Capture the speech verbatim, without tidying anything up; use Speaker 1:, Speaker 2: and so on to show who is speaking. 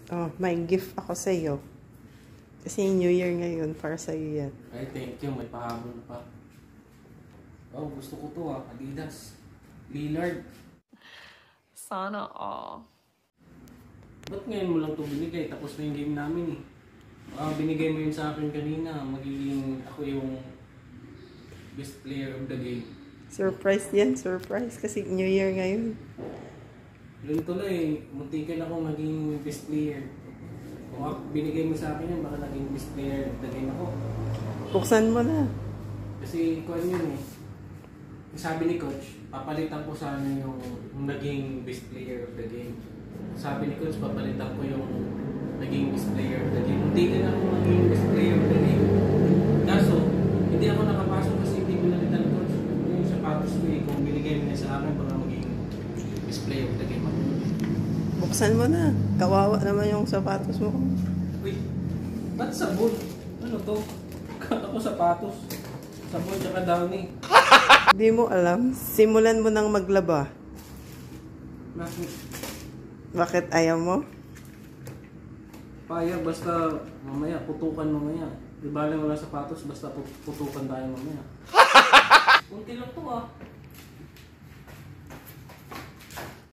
Speaker 1: Oh, may gift ako sa'yo. Kasi New Year ngayon, para sa'yo yan.
Speaker 2: Ay, thank you. May pahabol pa. Oh, gusto ko to ah. Adidas. Lillard.
Speaker 3: Sana all.
Speaker 2: Ba't ngayon mo lang ito binigay? Tapos na yung game namin eh. Ah, binigay mo yun sa akin kanina. Magiging ako yung best player of the game.
Speaker 1: Surprise yan, surprise. Kasi New Year ngayon.
Speaker 2: Yun tuloy, muntikan ako maging best player. Kung ako, binigay mo sa akin yan, baka naging best player of the game ako.
Speaker 1: Buksan mo na.
Speaker 2: Kasi kung ano yun eh. Sabi ni coach, papalitan ko sana yung, yung naging best player of the game. Sabi ni coach, papalitan ko yung naging best player of the game. Muntikan ako maging best player of the game. Kaso, hindi ako nakapasok kasi hindi pinalitan ni coach. Yung sapatos ko eh, kung binigay mo niya sa akin, baka maging best player of the game ako.
Speaker 1: Buksan mo na. Kawawa naman yung sapatos mo.
Speaker 2: Uy, ba't sabon? Ano to? Kala ko sapatos. Sabon tsaka downy.
Speaker 1: Hindi mo alam. Simulan mo nang maglaba.
Speaker 2: Bakit?
Speaker 1: Bakit ayaw mo?
Speaker 2: Payag, basta mamaya, putukan mamaya. Di ba lang wala sapatos, basta putukan tayo mamaya. Kunti lang to ah.